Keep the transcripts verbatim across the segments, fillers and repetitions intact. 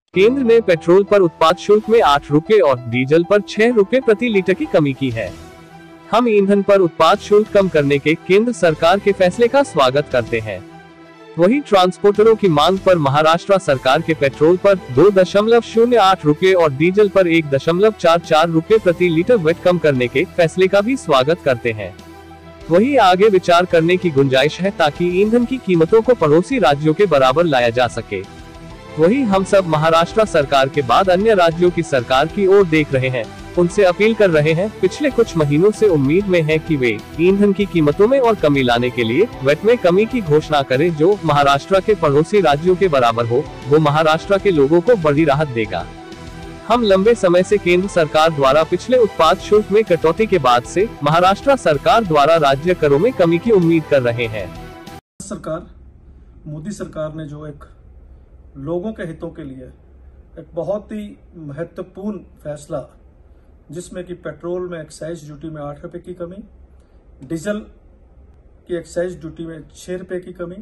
केंद्र ने पेट्रोल पर उत्पाद शुल्क में आठ रुपए और डीजल पर छह रुपए प्रति लीटर की कमी की है। हम ईंधन पर उत्पाद शुल्क कम करने के केंद्र सरकार के फैसले का स्वागत करते हैं। वहीं ट्रांसपोर्टरों की मांग पर महाराष्ट्र सरकार के पेट्रोल पर दो दशमलव शून्य आठ रुपए और डीजल पर एक दशमलव चार चार रुपए प्रति लीटर वेट कम करने के फैसले का भी स्वागत करते हैं। वहीं आगे विचार करने की गुंजाइश है ताकि ईंधन की कीमतों को पड़ोसी राज्यों के बराबर लाया जा सके। वहीं हम सब महाराष्ट्र सरकार के बाद अन्य राज्यों की सरकार की ओर देख रहे हैं, उनसे अपील कर रहे हैं। पिछले कुछ महीनों से उम्मीद में है कि वे ईंधन की कीमतों में और कमी लाने के लिए वेट में कमी की घोषणा करें, जो महाराष्ट्र के पड़ोसी राज्यों के बराबर हो। वो महाराष्ट्र के लोगों को बड़ी राहत देगा। हम लंबे समय से केंद्र सरकार द्वारा पिछले उत्पाद शुल्क में कटौती के बाद से महाराष्ट्र सरकार द्वारा राज्य करों में कमी की उम्मीद कर रहे हैं। सरकार मोदी सरकार ने जो एक लोगों के हितों के लिए एक बहुत ही महत्वपूर्ण फैसला, जिसमें कि पेट्रोल में एक्साइज ड्यूटी में आठ रुपए की कमी, डीजल की एक्साइज ड्यूटी में छह रुपए की कमी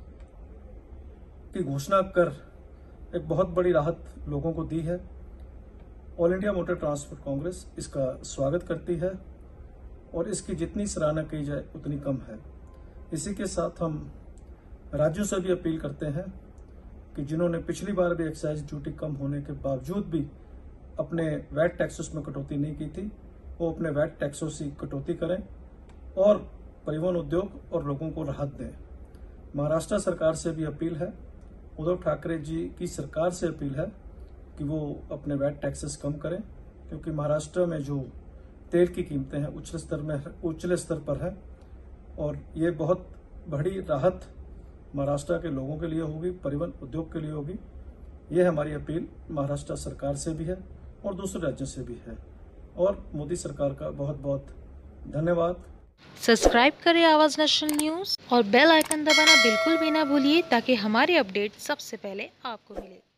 की घोषणा कर एक बहुत बड़ी राहत लोगों को दी है। All India Motor Transport Congress इसका स्वागत करती है और इसकी जितनी सराहना की जाए उतनी कम है। इसी के साथ हम राज्यों से भी अपील करते हैं कि जिन्होंने पिछली बार भी एक्साइज ड्यूटी कम होने के बावजूद भी अपने वैट टैक्सेस में कटौती नहीं की थी, वो अपने वैट टैक्सों से कटौती करें और परिवहन उद्योग और लोगों को राहत दें। महाराष्ट्र सरकार से भी अपील है, उद्धव ठाकरे जी की सरकार से अपील है कि वो अपने वैट टैक्सेस कम करें, क्योंकि महाराष्ट्र में जो तेल की कीमतें हैं उच्च स्तर में उच्चले स्तर पर है और ये बहुत बड़ी राहत महाराष्ट्र के लोगों के लिए होगी, परिवहन उद्योग के लिए होगी। ये हमारी अपील महाराष्ट्र सरकार से भी है और दूसरे राज्यों से भी है और मोदी सरकार का बहुत बहुत धन्यवाद। सब्सक्राइब करें आवाज नेशनल न्यूज और बेल आइकन दबाना बिल्कुल भी ना भूलिए, ताकि हमारी अपडेट सबसे पहले आपको मिले।